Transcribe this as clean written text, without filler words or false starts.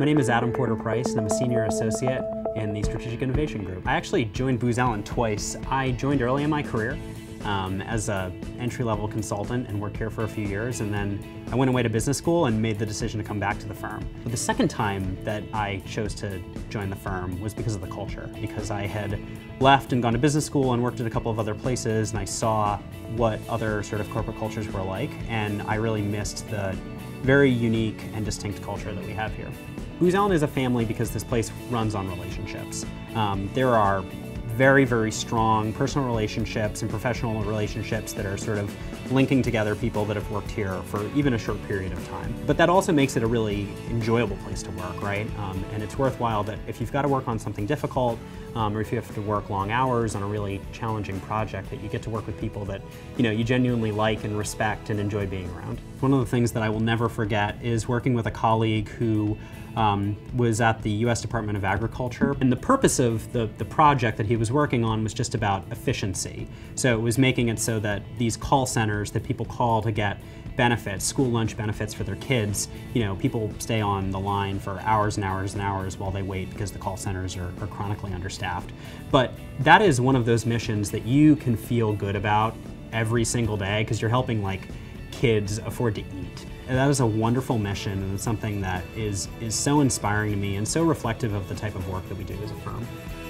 My name is Adam Porter Price, and I'm a senior associate in the Strategic Innovation Group. I actually joined Booz Allen twice. I joined early in my career as an entry-level consultant and worked here for a few years, and then I went away to business school and made the decision to come back to the firm. But the second time that I chose to join the firm was because of the culture, because I had left and gone to business school and worked at a couple of other places, and I saw what other sort of corporate cultures were like, and I really missed the very unique and distinct culture that we have here. Booz Allen is a family because this place runs on relationships. There are very, very strong personal relationships and professional relationships that are sort of linking together people that have worked here for even a short period of time. But that also makes it a really enjoyable place to work, right? And it's worthwhile that if you've got to work on something difficult, or if you have to work long hours on a really challenging project, that you get to work with people that you genuinely like and respect and enjoy being around. One of the things that I will never forget is working with a colleague who was at the U.S. Department of Agriculture, and the purpose of the project that he was working on was just about efficiency. So it was making it so that these call centers that people call to get benefits, school lunch benefits for their kids, people stay on the line for hours and hours and hours while they wait because the call centers are chronically understaffed. But that is one of those missions that you can feel good about every single day because you're helping kids afford to eat. And that is a wonderful mission, and it's something that is so inspiring to me and so reflective of the type of work that we do as a firm.